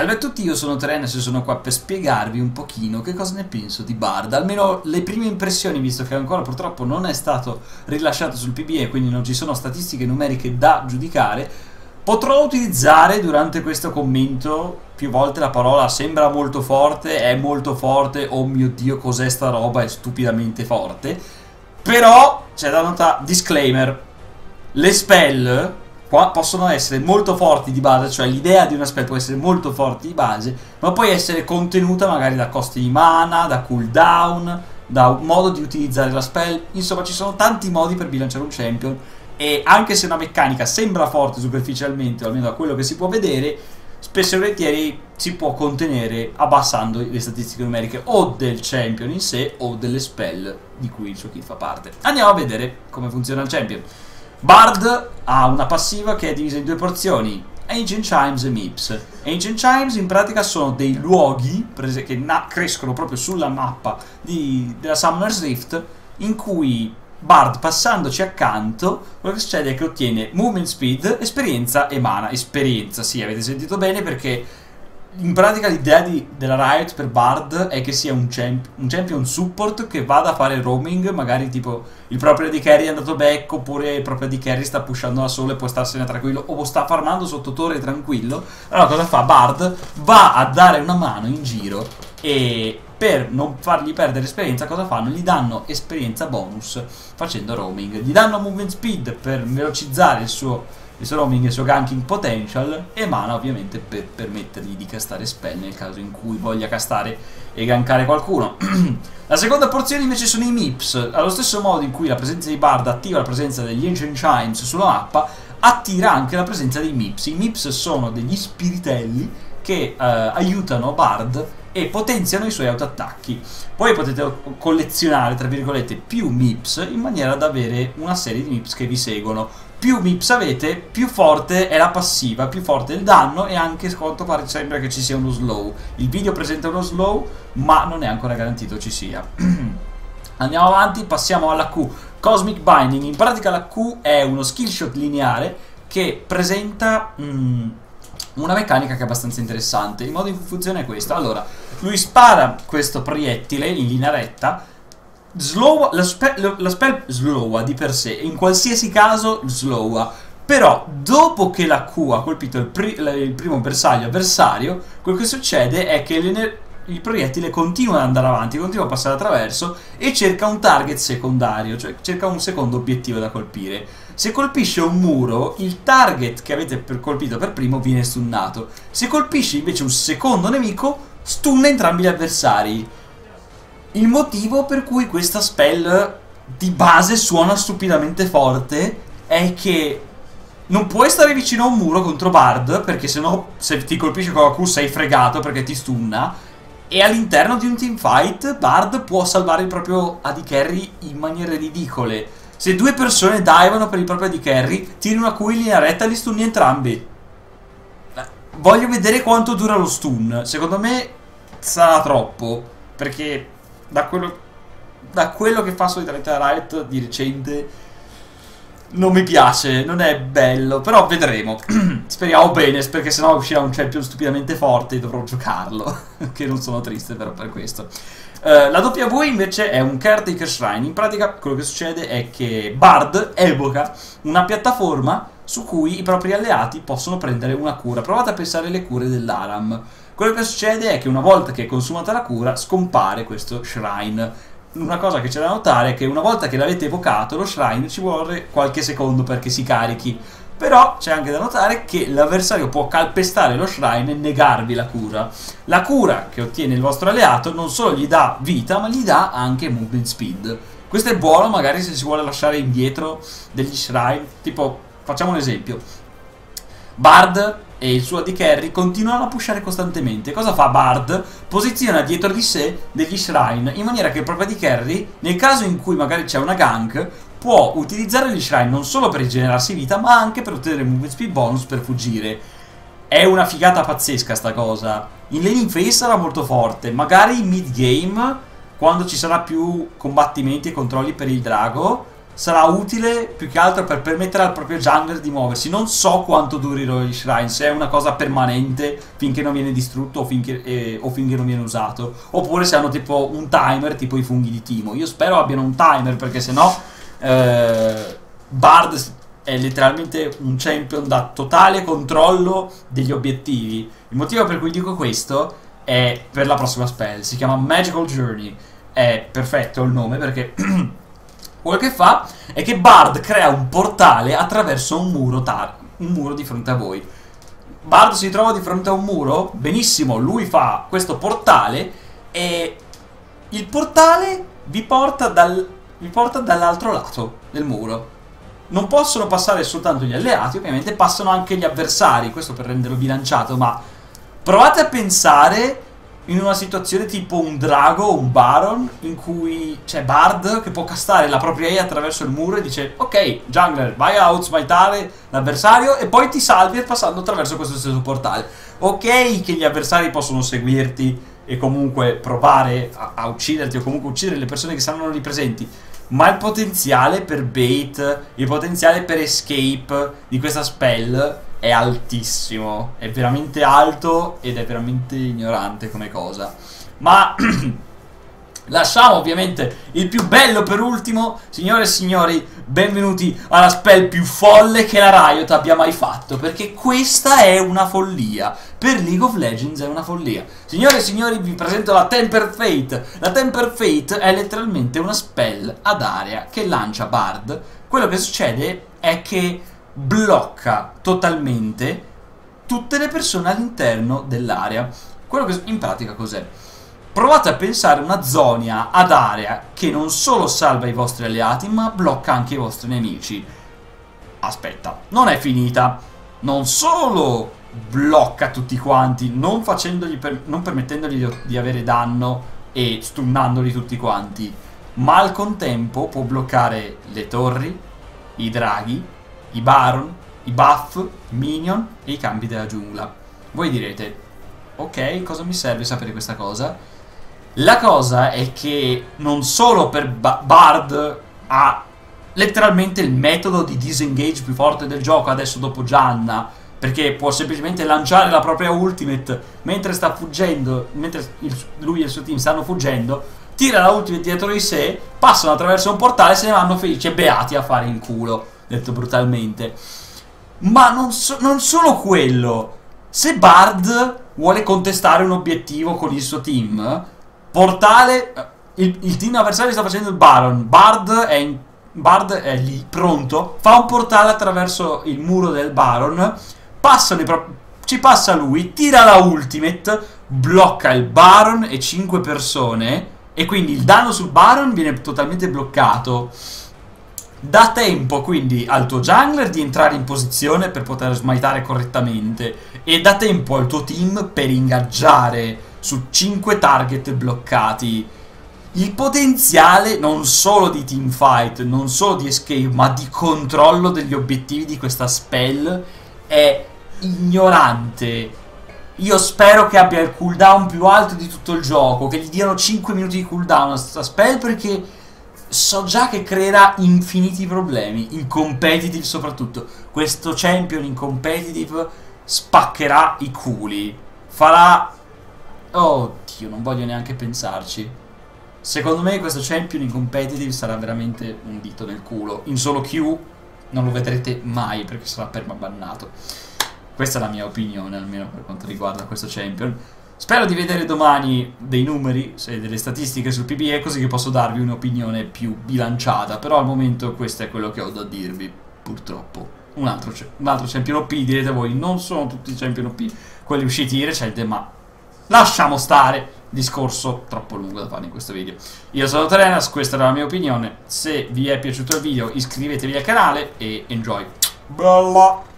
Salve a tutti, io sono Terennes e sono qua per spiegarvi un pochino che cosa ne penso di Bard, almeno le prime impressioni, visto che ancora purtroppo non è stato rilasciato sul PBE, quindi non ci sono statistiche numeriche da giudicare. Potrò utilizzare durante questo commento più volte la parola sembra molto forte, è molto forte, oh mio Dio cos'è sta roba, è stupidamente forte. Però c'è da notare, disclaimer, le spell possono essere molto forti di base, cioè l'idea di una spell può essere molto forte di base, ma può essere contenuta magari da costi di mana, da cooldown, da un modo di utilizzare la spell. Insomma, ci sono tanti modi per bilanciare un champion, e anche se una meccanica sembra forte superficialmente, o almeno da quello che si può vedere, spesso e volentieri si può contenere abbassando le statistiche numeriche o del champion in sé o delle spell di cui il suo kit fa parte. Andiamo a vedere come funziona il champion. Bard ha una passiva che è divisa in due porzioni, Ancient Chimes e Mips. Ancient Chimes in pratica sono dei luoghi che crescono proprio sulla mappa della Summoner's Rift, in cui Bard, passandoci accanto, quello che succede è che ottiene movement speed, esperienza e mana. Esperienza, sì, avete sentito bene, perché in pratica l'idea della Riot per Bard è che sia un champion support che vada a fare roaming, magari tipo il proprio AD carry è andato back, oppure il proprio AD carry sta pushando da solo e può starsene tranquillo, o sta farmando sotto torre tranquillo. Allora cosa fa? Bard va a dare una mano in giro, e per non fargli perdere esperienza cosa fanno? Gli danno esperienza bonus facendo roaming, gli danno movement speed per velocizzare il suo roaming e il suo ganking potential, e mana ovviamente per permettergli di castare spell nel caso in cui voglia castare e gankare qualcuno. La seconda porzione invece sono i Mips. Allo stesso modo in cui la presenza di Bard attiva la presenza degli Ancient Chimes sulla mappa, attira anche la presenza dei Mips. I Mips sono degli spiritelli che aiutano Bard e potenziano i suoi autoattacchi. Poi potete collezionare, tra virgolette, più Mips in maniera da avere una serie di Mips che vi seguono. Più Mips avete, più forte è la passiva, più forte è il danno, e anche a quanto pare sembra che ci sia uno slow. Il video presenta uno slow, ma non è ancora garantito ci sia. Andiamo avanti, passiamo alla Q. Cosmic Binding. In pratica la Q è uno skill shot lineare che presenta una meccanica che è abbastanza interessante. Il modo in cui funziona è questo. Allora, lui spara questo proiettile in linea retta, la spell slowa di per sé, in qualsiasi caso slowa, però dopo che la Q ha colpito il primo bersaglio avversario, quello che succede è che il proiettile continua ad andare avanti, continua a passare attraverso e cerca un target secondario, cioè cerca un secondo obiettivo da colpire. Se colpisce un muro, il target che avete colpito per primo viene stunnato. Se colpisce invece un secondo nemico, stunna entrambi gli avversari. Il motivo per cui questa spell di base suona stupidamente forte è che non puoi stare vicino a un muro contro Bard, perché sennò se ti colpisce con la Q sei fregato perché ti stunna, e all'interno di un teamfight Bard può salvare il proprio AD carry in maniere ridicole. Se due persone divano per il proprio AD carry, tiri una Q in linea retta e li stunni entrambi. Voglio vedere quanto dura lo stun. Secondo me sarà troppo, perché da quello che fa solitamente la Riot di recente non mi piace, non è bello, però vedremo. Speriamo bene, perché sennò uscirà un champion stupidamente forte e dovrò giocarlo. Che non sono triste però per questo. La W invece è un Caretaker Shrine. In pratica quello che succede è che Bard evoca una piattaforma su cui i propri alleati possono prendere una cura. Provate a pensare alle cure dell'Aram. Quello che succede è che una volta che è consumata la cura scompare questo shrine. Una cosa che c'è da notare è che una volta che l'avete evocato lo shrine ci vuole qualche secondo perché si carichi. Però c'è anche da notare che l'avversario può calpestare lo shrine e negarvi la cura. La cura che ottiene il vostro alleato non solo gli dà vita, ma gli dà anche movement speed. Questo è buono magari se si vuole lasciare indietro degli shrine. Tipo, facciamo un esempio. Bard e il suo AD carry continuano a pushare costantemente. Cosa fa Bard? Posiziona dietro di sé degli shrine, in maniera che il proprio AD carry, nel caso in cui magari c'è una gank, può utilizzare gli shrine non solo per rigenerarsi vita, ma anche per ottenere movement speed bonus per fuggire. È una figata pazzesca sta cosa. In lane in face sarà molto forte, magari in mid game, quando ci sarà più combattimenti e controlli per il drago, sarà utile più che altro per permettere al proprio jungler di muoversi. Non so quanto durino gli shrine, se è una cosa permanente finché non viene distrutto o finché non viene usato, oppure se hanno tipo un timer tipo i funghi di Timo. Io spero abbiano un timer, perché sennò Bard è letteralmente un champion da totale controllo degli obiettivi. Il motivo per cui dico questo è per la prossima spell, si chiama Magical Journey. È perfetto il nome, perché quello che fa è che Bard crea un portale attraverso un muro di fronte a voi. Bard si trova di fronte a un muro, benissimo, lui fa questo portale e il portale vi porta dall'altro lato del muro. Non possono passare soltanto gli alleati, ovviamente passano anche gli avversari, questo per renderlo bilanciato, ma provate a pensare in una situazione tipo un drago o un baron, in cui c'è Bard che può castare la propria E attraverso il muro e dice: ok, jungler, vai a outsmitare l'avversario e poi ti salvi passando attraverso questo stesso portale. Ok che gli avversari possono seguirti e comunque provare a ucciderti, o comunque uccidere le persone che saranno lì presenti, ma il potenziale per bait, il potenziale per escape di questa spell è altissimo, è veramente alto ed è veramente ignorante come cosa. Ma lasciamo ovviamente il più bello per ultimo. Signore e signori, benvenuti alla spell più folle che la Riot abbia mai fatto, perché questa è una follia. Per League of Legends è una follia. Signore e signori, vi presento la Tempered Fate. La Tempered Fate è letteralmente una spell ad area che lancia Bard. Quello che succede è che blocca totalmente tutte le persone all'interno dell'area. Quello che in pratica cos'è? Provate a pensare a una zona ad area che non solo salva i vostri alleati, ma blocca anche i vostri nemici. Aspetta, non è finita. Non solo blocca tutti quanti, non permettendogli di avere danno e stunnandoli tutti quanti, ma al contempo può bloccare le torri, i draghi, i baron, i buff, i minion e i campi della giungla. Voi direte: ok, cosa mi serve sapere questa cosa? La cosa è che non solo per Bard ha letteralmente il metodo di disengage più forte del gioco adesso dopo Janna, perché può semplicemente lanciare la propria ultimate mentre sta fuggendo, mentre lui e il suo team stanno fuggendo, tira la ultimate dietro di sé, passano attraverso un portale e se ne vanno felici e beati a fare in culo, detto brutalmente. Ma non solo quello. Se Bard vuole contestare un obiettivo con il suo team, portale, il team avversario sta facendo il Baron, Bard è lì pronto, fa un portale attraverso il muro del Baron, ci passa lui, tira la ultimate, blocca il Baron e 5 persone, e quindi il danno sul Baron viene totalmente bloccato. Dà tempo quindi al tuo jungler di entrare in posizione per poter smitare correttamente, e dà tempo al tuo team per ingaggiare su 5 target bloccati. Il potenziale non solo di teamfight, non solo di escape, ma di controllo degli obiettivi di questa spell è ignorante. Io spero che abbia il cooldown più alto di tutto il gioco, che gli diano 5 minuti di cooldown a questa spell, perché so già che creerà infiniti problemi, in competitive soprattutto. Questo champion in competitive spaccherà i culi, farà... oh Dio, non voglio neanche pensarci. Secondo me questo champion in competitive sarà veramente un dito nel culo. In solo queue non lo vedrete mai, perché sarà permabannato. Questa è la mia opinione, almeno per quanto riguarda questo champion. Spero di vedere domani dei numeri, delle statistiche sul PBE, così che posso darvi un'opinione più bilanciata. Però al momento questo è quello che ho da dirvi, purtroppo. Un altro champion OP, direte voi, non sono tutti champion OP quelli usciti di recente, ma lasciamo stare, discorso troppo lungo da fare in questo video. Io sono Terenas, questa era la mia opinione. Se vi è piaciuto il video iscrivetevi al canale e enjoy. Bella!